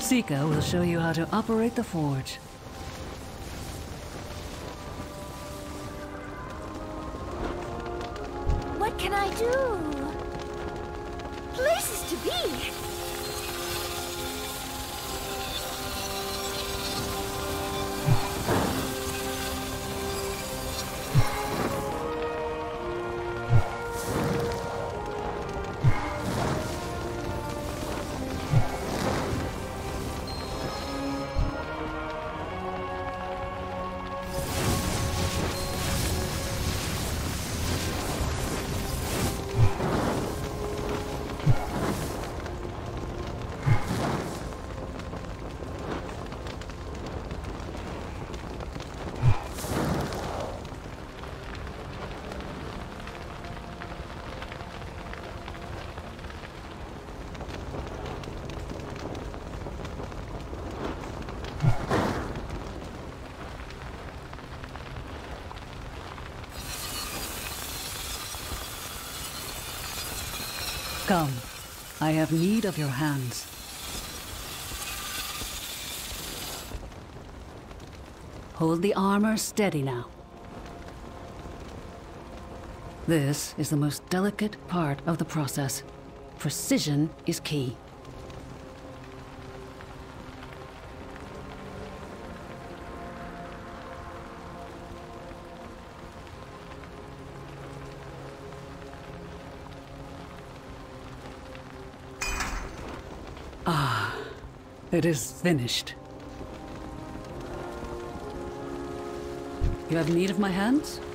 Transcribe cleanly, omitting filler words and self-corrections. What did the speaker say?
Sika will show you how to operate the forge. What can I do? Places to be! Come, I have need of your hands. Hold the armor steady now. This is the most delicate part of the process. Precision is key. Ah, it is finished. You have need of my hands?